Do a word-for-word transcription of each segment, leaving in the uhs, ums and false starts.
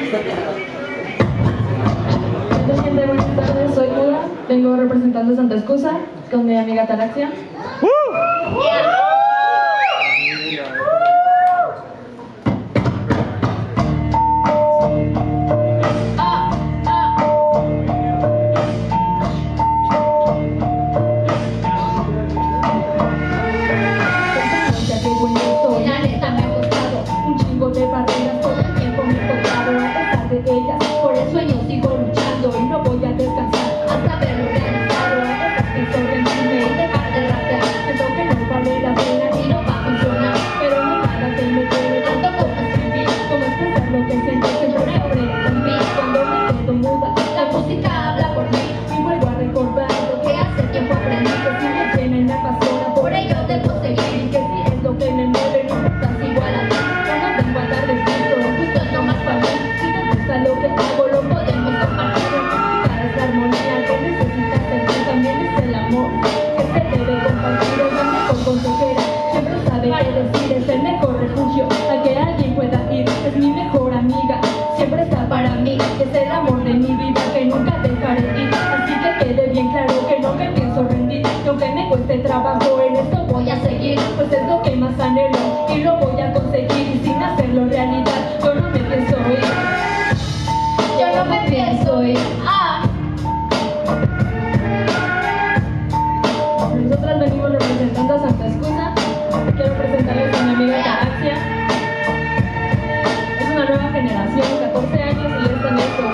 Gente, buenas tardes, soy Muda, vengo representando a Santa Excusa con mi amiga Taraxia. ¡Uh! Yeah. Trabajo en esto voy a seguir, pues es lo que más anhelo y lo voy a conseguir y sin hacerlo realidad yo no me pienso ir, yo no me pienso ir. Ah. Nosotras venimos representando a Santa Excusa. Quiero presentarles a mi amiga Taraxia. Es una nueva generación, catorce años y ya está en esto.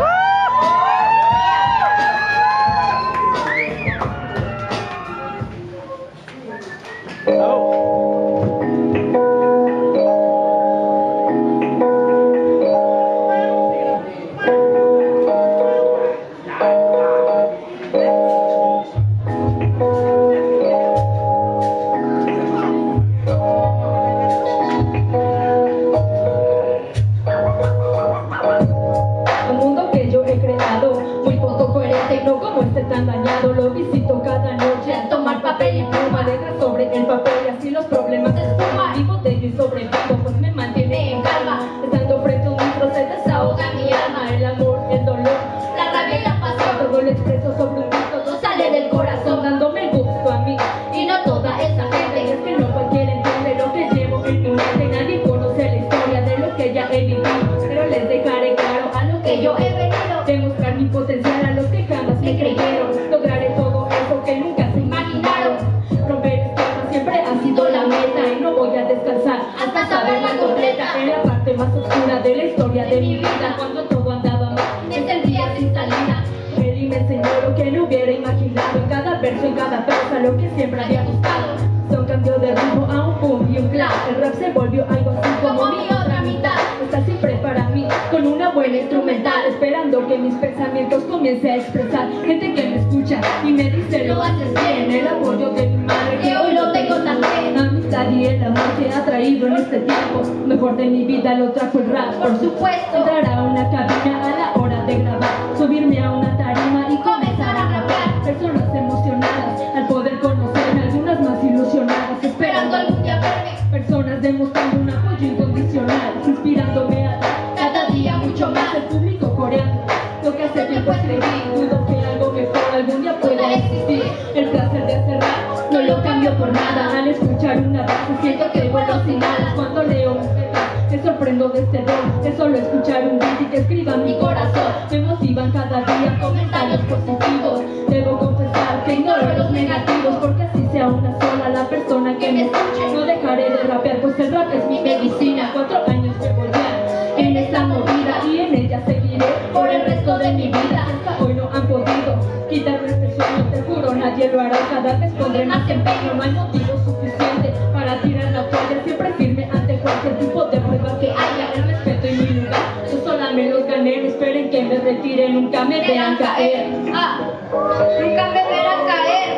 Lo que siempre había buscado. Son cambios de rumbo a un boom y un clap. El rap se volvió algo así como mi otra mitad. Está siempre para mí con una buena instrumental, esperando que mis pensamientos comience a expresar. Gente que me escucha y me dice lo haces bien. El apoyo de mi madre que hoy lo tengo también. Amistad y el amor que ha traído en este tiempo. Mejor de mi vida lo trajo el rap, por supuesto. Entrar a una cabina a la hora de grabar, subirme a una tarima y comenzar a rapear. Personas emocionadas al poder conocerme, algunas más ilusionadas esperando algún día verme. Personas demostrando un apoyo incondicional, inspirándome a dar cada día mucho más. El público coreano, lo que hace tiempo escribí, dudo que algo mejor algún día pueda existir. El placer de hacer rap no lo cambio por nada. Al escuchar una base siento que vuelo sin alas. Cuando leo un letra me sorprendo de este don, de solo escuchar un beat y que escriba mi corazón. Me motivan cada día comentarios positivos. Debo confesar que ignoro los negativos, porque así sea una sola la persona que me escuche. No dejaré de rapear, pues el rap es mi medicina. Cuatro años llevo ya en esta movida y en ella seguiré por el resto de mi vida. Hasta hoy no han podido quitarme este sueño, te juro nadie lo hará. Cada vez pondré más empeño, no hay motivo suficiente para tirar la toalla. Siempre firme ante cualquier tipo de prueba que haya. El respeto y mi lugar, yo sola me los gané. No esperen que me retire, nunca me vean caer. Ah, nunca me verán caer.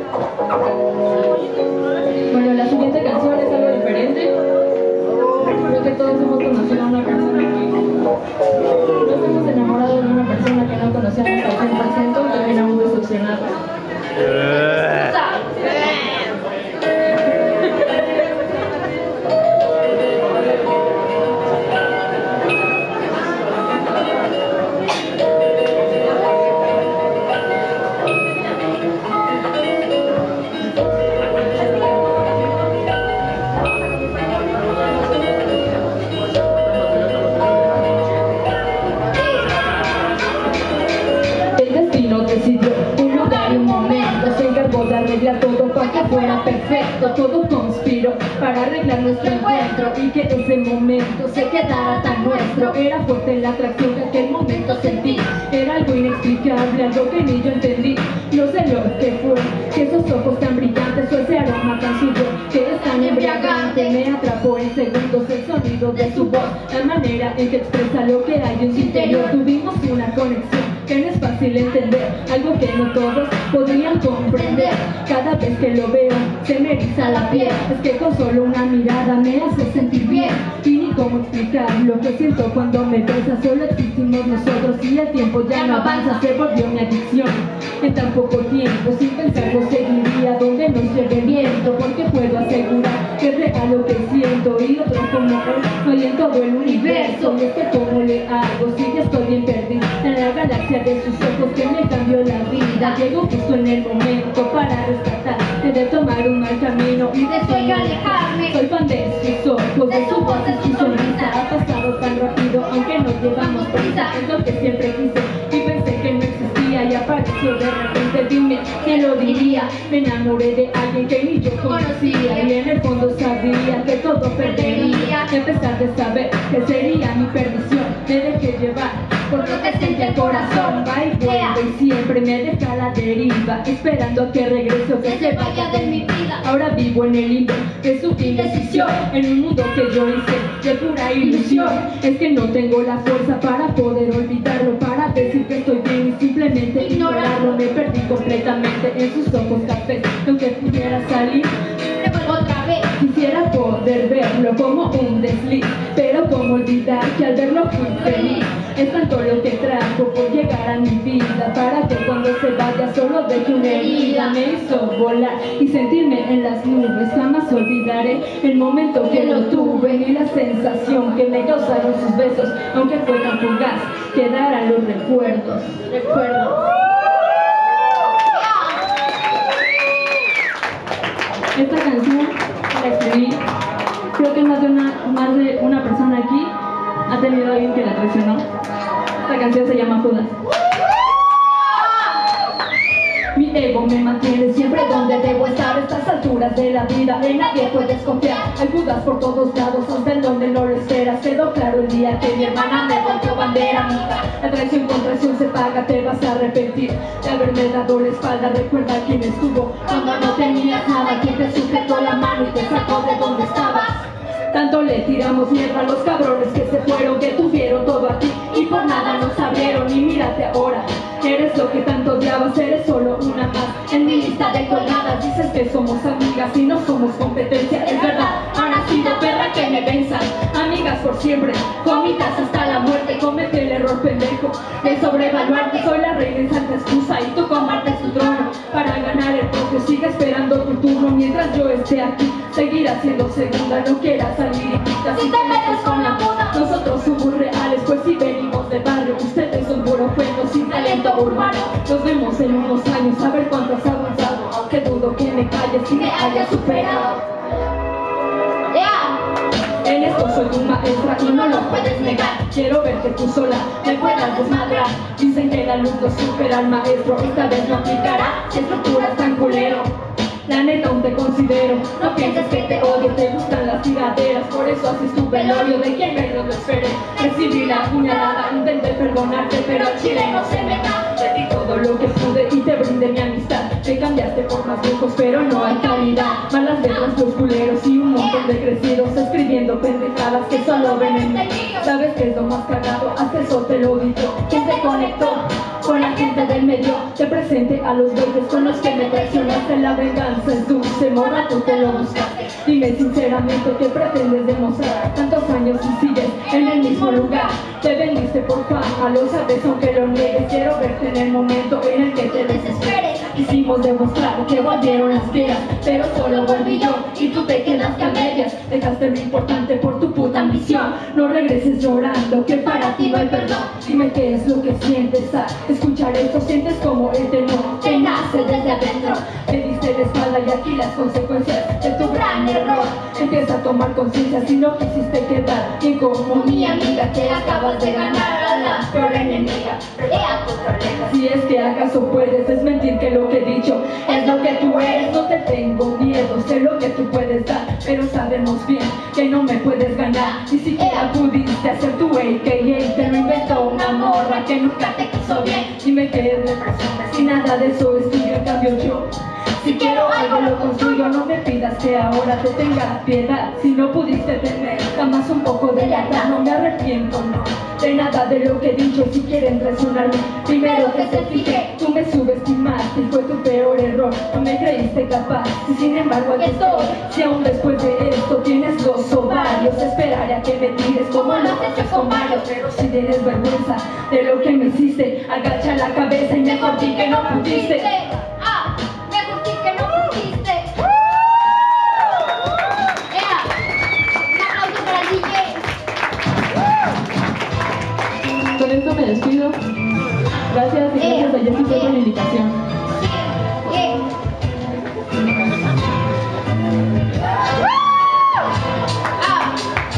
Bueno, la siguiente canción es algo diferente. Creo que todos hemos conocido a una persona que nos hemos enamorado de una persona que no conocíamos al cien por ciento y terminamos decepcionados. cierto, todo conspiró para arreglar nuestro encuentro y que ese momento se quedara tan nuestro. Era fuerte la atracción que aquel momento sentí, era algo inexplicable, algo que ni yo entendí. No sé lo que fue, que esos ojos tan brillantes o ese aroma tan suyo que es tan embriagante me atrapó en segundos el sonido de su voz, la manera en que expresa lo que hay en su interior. Tuvimos una conexión que no es fácil entender, algo que no todos podrían comprender. Cada vez que lo veo se me eriza la piel, es que con solo una mirada me hace sentir bien. Y ni cómo explicar lo que siento cuando me besa, solo existimos nosotros y el tiempo ya no avanza, se volvió mi adicción. En tan poco tiempo, sin pensarlo seguiría donde nos lleve el viento, porque puedo asegurar que es real lo que siento y otro como él no hay en todo el universo. Y es que cómo le hago si ya estoy bien perdida en la galaxia de sus ojos que me cambió la vida. Llego justo en el momento para rescatar, de tomar un mal camino y de sueño alejarme. Soy fan de sus ojos, de su voz, de su sonrisa. Ha pasado tan rápido aunque no llevamos prisa, es lo que siempre quise y pensé que no existía y apareció de repente. Dime, ¿quién lo diría? Me enamoré de alguien que ni yo conocía y en el fondo sabía que todo perdería. Y a pesar de saber que sería mi perdición, me dejé llevar por lo que sentía el corazón. Va y vuelve y siempre me deja a la deriva, esperando a que regrese o que se vaya de mi vida. Ahora vivo en el limbo de su indecisión, en un mundo que yo hice de pura ilusión. Es que no tengo la fuerza para poder olvidarlo, para decir que estoy bien y simplemente ignorarlo. Me perdí completamente en sus ojos cafés, aunque pudiera salir otra vez. Quisiera poder verlo como un desliz, pero cómo olvidar que al verlo fui feliz. Es tanto lo que trajo por llegar a mi vida, para que cuando se vaya solo deje una herida. Me hizo volar y sentirme en las nubes, jamás olvidaré el momento que lo tuve ni la sensación que me causaron sus besos. Aunque fue tan fugaz, quedarán los recuerdos. Recuerdos. Esta canción la escribí, creo que más de una, más de una persona aquí ha tenido a alguien que la traicionó. Esta canción se llama Judas. Mi ego me mantiene siempre donde debo estar. A estas alturas de la vida de nadie puedes confiar. Hay Judas por todos lados, hasta en donde no lo esperas. Quedó claro el día que mi hermana me volvió bandera amiga. La traición con traición se paga, te vas a arrepentir de haberme dado la espalda. Recuerda quién estuvo cuando no tenías nada, quien te sujetó la mano y te sacó de donde estabas. Tanto le tiramos mierda a los cabrones que se fueron, que tuvieron todo aquí y por nada nos abrieron. Y mírate ahora, eres lo que tanto odiabas, eres solo una más en mi lista de colgadas. Dices que somos amigas y no somos competencia, es verdad, ha nacido perra que me venza. Amigas por siempre, comidas hasta la muerte. Comete el error pendejo de sobrevaluarte. Soy la reina en santa excusa y tú compartes tu trono para ganar el podio. Sigue esperando tu turno mientras yo esté aquí, seguirás siendo segunda, no quieras salir y quita. Si te metes con la moda, nosotros somos reales, pues si venimos de barrio, ustedes son puro cuento sin talento urbano. Nos vemos en unos años, a ver cuánto has avanzado, aunque dudo que me calles y me hayas superado. En esto soy tu maestra y no lo puedes negar. Quiero verte tú sola, me puedas desmadrar. Dicen que la luz no supera al maestro, esta vez no aplicará. Si estructuras tan culero, la neta aún te considero. No pienses que te odio, te gustan las tiraderas. Por eso haces tu velorio de quien menos lo esperé. Recibí la puñalada, intenté perdonarte, pero el chile no se me da. Te di todo lo que pude y te brindé mi amistad. Te cambiaste por más lejos, pero no hay calidad. Malas letras, los culeros y un montón de crecidos escribiendo pendejadas que solo ven en mí. ¿Sabes qué es lo más cagado? Hasta eso te lo digo. ¿Quién te conectó con la gente del medio? Te presente a los güeyes con los que me traicionaste. La venganza es dulce, morra, tú te lo buscaste. Dime sinceramente qué pretendes demostrar. Tantos años y sigues en el mismo lugar. Te vendiste por fama, lo sabes aunque lo niegues. Quiero verte en el momento en el que te desesperes. Quisimos demostrar que volvieron las piedras, pero solo volví yo y tú te quedaste a medias. Dejaste lo importante por tu puta ambición. No regreses llorando, que para ti no hay perdón. Dime qué es lo que sientes al escuchar esto. Sientes como el temor que nace desde adentro. Te diste la espalda y aquí las consecuencias de tu gran error. Empieza a tomar conciencia si no quisiste quedar bien como mi amiga que acabas de ganar. la peor enemiga, pelea tus problemas. Si es que acaso puedes desmentir que lo que he dicho es lo que tú eres. No te tengo miedo, sé lo que tú puedes dar, pero sabemos bien que no me puedes ganar. Ni siquiera pudiste hacer tu A K A, te lo inventó una morra que nunca te quiso bien. Dime que me presumes si nada de eso es tuyo, en cambio yo, si quiero algo lo construyo. No me pidas que ahora te tenga piedad, si no pudiste tener jamás un poco de lealtad. No me arrepiento, no, de nada de lo que he dicho. Si quieren traicionarme, primero que se fije. Tú me subestimaste y fue tu peor error, no me creíste capaz y sin embargo aquí estoy. Si aún después de esto tienes los ovarios, esperaré a que me tires como lo has hecho con varios. Pero si tienes vergüenza de lo que me hiciste, agacha la cabeza y mejor di que no pudiste. Ah, mejor di que no pudiste. Ea, un aplauso para el D J. Con esto me despido. Gracias y gracias a Jessy por la invitación. Yeah. Ah.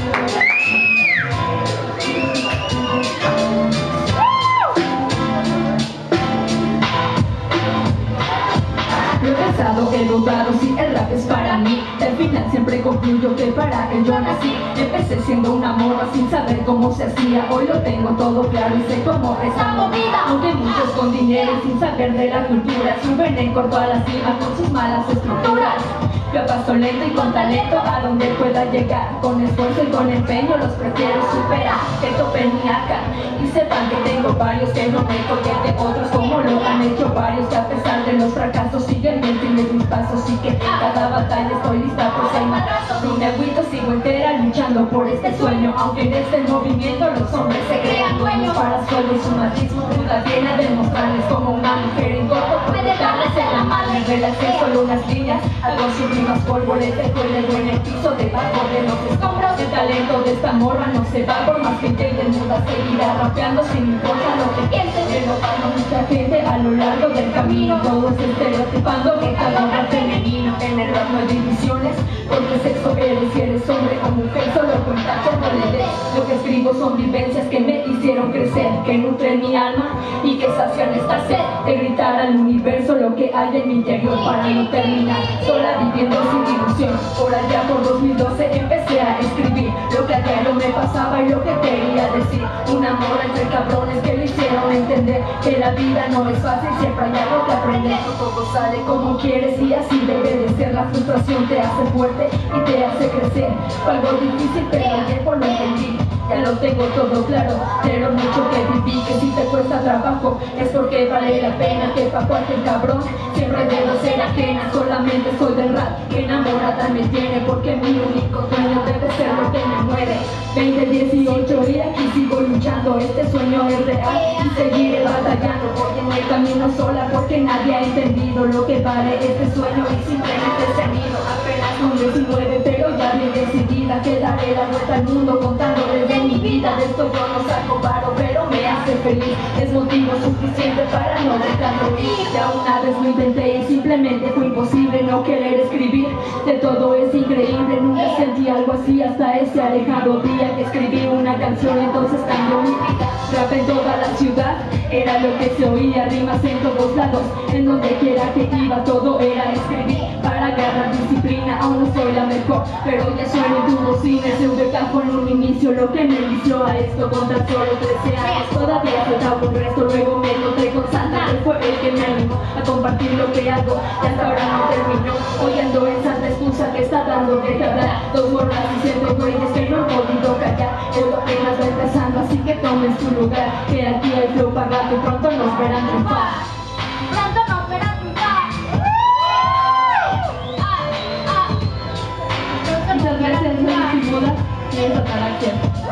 Lo he pensado, he dudado si el rap es para mí. Al final siempre concluyo que para él yo nací. Empecé siendo una morra sin saber cómo se hacía. Hoy lo tengo todo claro y sé cómo es la movida. Aunque muchos con dinero y sin saber de la cultura suben en corto a la cima con sus malas estructuras. Yo paso lento y con talento a donde pueda llegar. Con esfuerzo y con empeño los prefiero superar. Que topen mi acá y sepan que tengo varios que no me colgué de otros como lo han hecho varios. Que a pesar de los fracasos siguen bien firmes mis pasos. Y que en cada batalla estoy lista por si hay matazos. No me agüito, sigo entera luchando por este sueño. Aunque en este movimiento los hombres se crean dueños. Para suelo y su machismo duda viene a demostrarles como una mujer en corto puede darles en la mano. En relación solo unas líneas, algo subir más polvo, les dejo el dedo en el piso debajo de los escombros. El talento de esta morra no se va, por más que intenten duda seguirá rapeando sin importar lo que piensen. Enojando mucha gente a lo largo del camino, todos estereotipando que cada hombre es femenino. En el rap no hay divisiones, porque sexo eres, si eres hombre o mujer, solo cuenta como le des. Lo que escribo son vivencias que me hicieron crecer, que nutren mi alma y que sacian esta sed de gritar al universo lo que hay en mi interior para no terminar sola viviendo sin ilusión. Por allá por dos mil doce empecé a escribir lo que a diario me pasaba y lo que quería decir. Un amor entre cabrones que le hicieron entender que la vida no es fácil, siempre hay algo que aprender. No todo sale como quieres y así debe de ser. La frustración te hace fuerte y te hace crecer. Fue algo difícil pero el tiempo lo entendí. Ya lo tengo todo claro, de lo mucho que viví, que si te cuesta trabajo es porque vale la pena. Que pa' cualquier cabrón siempre debo ser ajena. Solamente soy del rap, que enamorada me tiene, porque mi único sueño debe ser lo que me mueve. Veinte dieciocho y aquí sigo luchando, este sueño es real y seguiré batallando. Voy en el camino sola porque nadie ha entendido lo que vale este sueño y simplemente se nido. Apenas con diecinueve pero ya bien decidida, que daré la vuelta al mundo contándoles de mi vida. De esto yo no saco varo pero me hace feliz, es motivo suficiente para no dejarlo ir. Ya una vez lo intenté y simplemente fue imposible no querer escribir. De todo es increíble, nunca sentí algo así hasta ese alejado día que escribí una canción, entonces cambió mi vida. Rap en toda la ciudad era lo que se oía, rimas en todos lados, en donde quiera que iba todo era escribir para agarrar disciplina. Aún no soy la mejor, pero ya sueno en tu bocina. Ese V K fue en un inicio lo que me inició a esto con tan solo trece años. Todavía faltaba un resto, luego me encontré con Santa, que fue el que me animó a compartir lo que hago y hasta ahora no terminó. Hoy ando en santa excusa que está dando de qué hablar. Dos morras diciendo güeyes que no he podido callar. Esto apenas va empezando, así que tomen su lugar, que aquí hay flow pagado y pronto nos verán triunfar. Pronto nos verán triunfar. Ah, ah. Pronto nos Muchas verán gracias, triunfar. Luis y Moda y esa Ataraxia.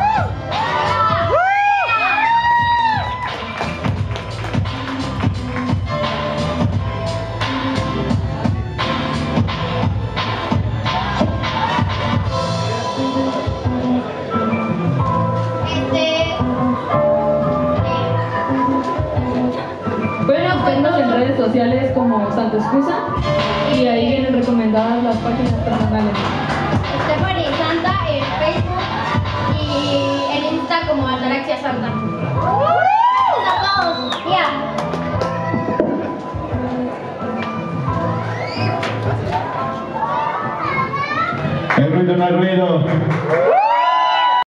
Pueden buscarnos en redes sociales como Santa Excusa y ahí vienen recomendadas las páginas personales. Stephanie Santa en Facebook y en Insta como Ataraxia Santa.